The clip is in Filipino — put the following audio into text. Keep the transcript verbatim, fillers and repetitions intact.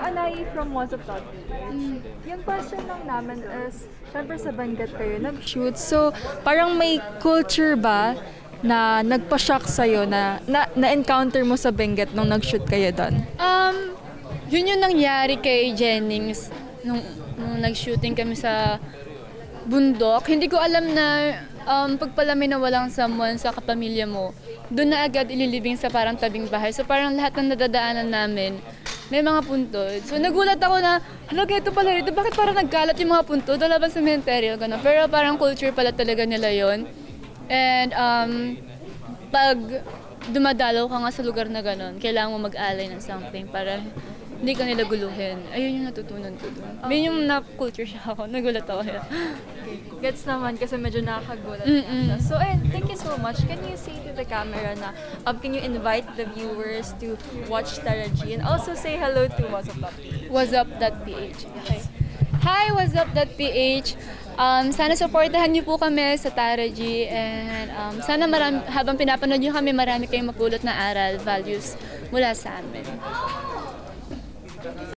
Anay from Wazzup.P H. Mm. Yung question lang namin is, syempre sa Benguet kayo nag-shoot. So, parang may culture ba na nagpa-shock sa'yo na, na na-encounter mo sa Benguet nung nag-shoot kayo doon? Um, yun yung nangyari kay Jennings nung, nung nag-shooting kami sa bundok. Hindi ko alam na um, pagpala may nawalang someone sa kapamilya mo, doon na agad ililibing sa parang tabing bahay. So parang lahat ng nadadaanan namin, may mga puntod. So nagulat ako na, halaga ito pala ito, bakit parang nagkalat yung mga puntod? Wala bang cementerio? Gano'n. Pero parang culture pala talaga nila yon. And um, pag dumadalaw ka nga sa lugar na gano'n, kailangan mo mag-alay ng something para hindi ka nila guluhin. Ayun yung natutunan ko doon. May yung na-culture siya ako. Nagulat ako. Okay. Gets naman kasi medyo nakakagulat siya. So, and thank you so much. Can you say to the camera na, um, can you invite the viewers to watch Tara G and also say hello to Wazzup.P H? Wazzup.P H. Okay. Hi, Wazzup.P H. Um, sana supportahan niyo po kami sa Tara G and um, sana marami, habang pinapanood niyo kami, marami kayong mapulot na aral, values mula sa amin.